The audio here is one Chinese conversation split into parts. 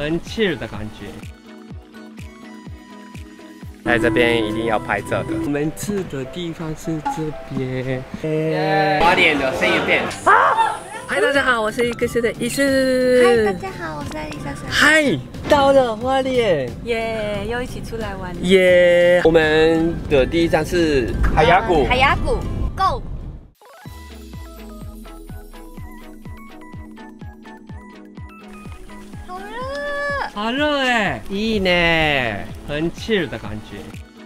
很 chill 的感觉。 来这边一定要拍照的。 我们住的地方是这边。 花莲的生鱼片。嗨，大家好，我是歌手的医师。 嗨，大家好，我是艾丽莎莎。 嗨，到了花莲， 耶，又一起出来玩。 耶！我们的第一站是海牙谷。 海牙谷 ，Go！ 好热， 好热哎，いいね，很 chill 的感觉。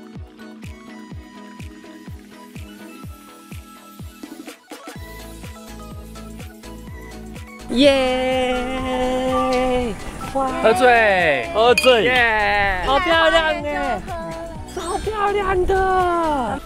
耶！喝醉， 喝醉， 耶！好漂亮哎，超漂亮的。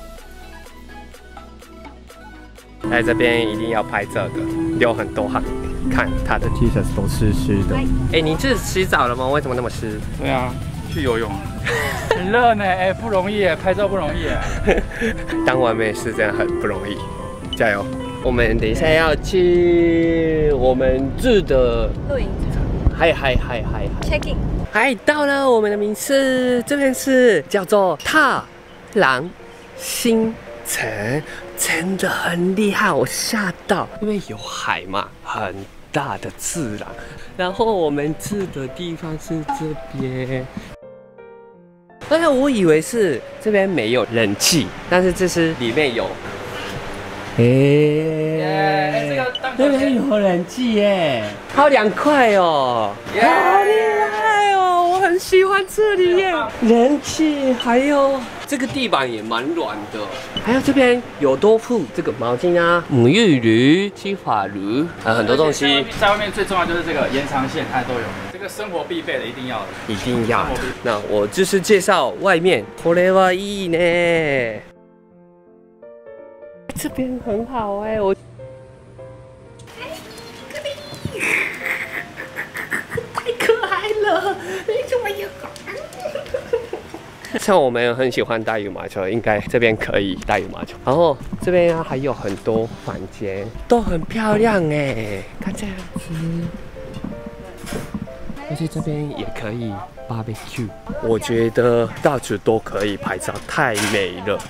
来这边一定要拍照的，流很多汗，看他的 T 恤都湿湿的。哎，你这洗澡了吗？为什么那么湿？ 对啊，去游泳，很热呢，哎，不容易，拍照不容易。 当完美是真的很不容易，加油！我们等一下要去我们住的露营场。 嗨 ，check in。 嗨，到了我们的民宿，这边是叫做踏浪新城，真的很厉害，我吓到，因为有海嘛，很大的自然。然后我们住的地方是这边。而且我以为是这边没有冷气，但是这是里面有。这边有冷气耶，好凉快哦，好厉害哦，我很喜欢这里耶，冷气，还有这个地板也蛮软的，还有这边有多付这个毛巾啊，沐浴乳、洗发乳，很多东西。 在外面最重要就是这个延长线，它都有，这个生活必备的，一定要的， 一定要的。那我就是介绍外面，これはいいね。这边很好哎，我。太可爱了，你怎么有？像我们很喜欢打羽毛球，应该这边可以打羽毛球。然后这边还有很多房间，都很漂亮哎，看这样子。而且这边也可以 barbecue， 我觉得到处都可以拍照，太美了。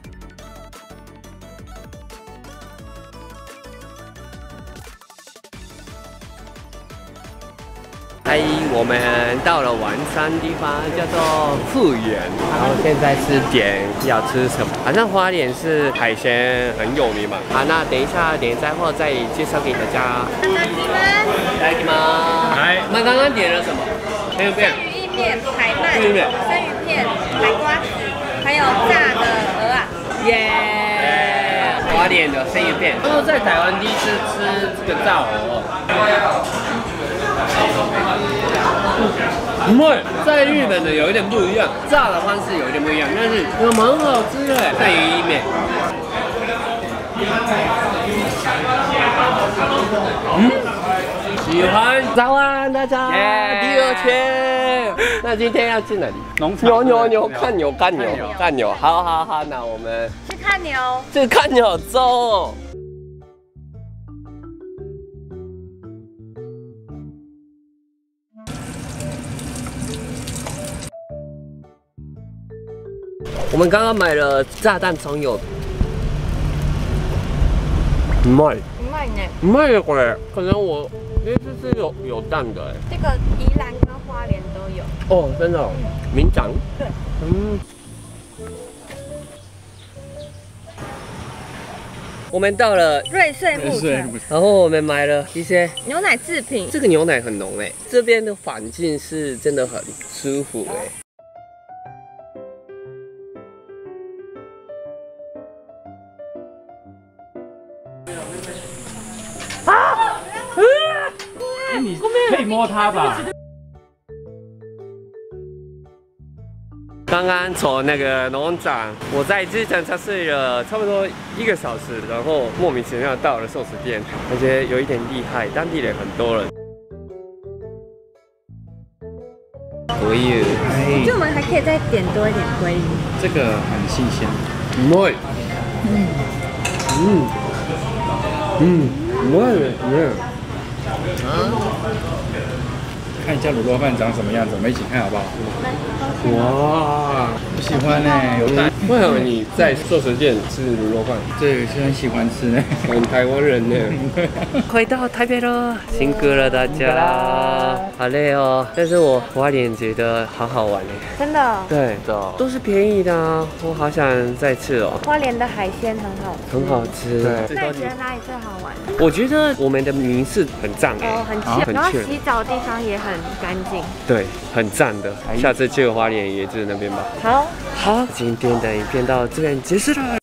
嗨，我们到了晚餐地方，叫做富源。然后现在是点要吃什么？好像花莲是海鲜很有名嘛。好，那等一下点菜后再介绍给大家。来，你们。来，我们刚刚点了什么？生鱼片、 意面、排鳗、 生鱼片、 海瓜子，还有炸的鹅啊。 耶！花莲的生鱼片。然后在台湾第一次吃这个炸鹅。不会，在日本的有一点不一样，炸的方式有一点不一样，但是蛮好吃的。鳝鱼意面，喜欢。早安，大家，第二天。那今天要去哪里？ 农场。 牛，看牛。好，那我们去看牛。 去看牛走。我们刚刚买了炸弹葱油，唔係これ，可能我因为这是有蛋的哎。 这个宜兰跟花莲都有。 哦，真的、哦，名长。 对。 我们到了瑞穗牧场， 然后我们买了一些牛奶制品。 这个牛奶很浓哎，这边的环境是真的很舒服哎。 你可以摸它吧？ 刚刚从那个农场，我在计程车睡了差不多1个小时，然后莫名其妙到了寿司店，我觉得有一点厉害，当地人很多人。鲑鱼， 我觉得我们还可以再点多一点鲑鱼。 这个很新鲜。 唔会，唔会。 看一下卤肉饭长什么样子，我们一起看好不好？ 哇， 不喜欢呢，有蛋。 为什么你在寿司店吃卤肉饭？ 对，是很喜欢吃呢。 很台湾人呢。回到台北了，辛苦了大家，好累哦。但是我花莲觉得好好玩哎。 真的， 对的，都是便宜的啊，我好想再吃哦。 花莲的海鲜很好吃。 很好吃。对， 那你觉得哪里最好玩？ 我觉得我们的民宿很赞哎， 哦，很chill，然后洗澡的地方也很干净。 对，很赞的。下次去花莲也就是那边吧。 好， 好，今天的影片到这边结束了。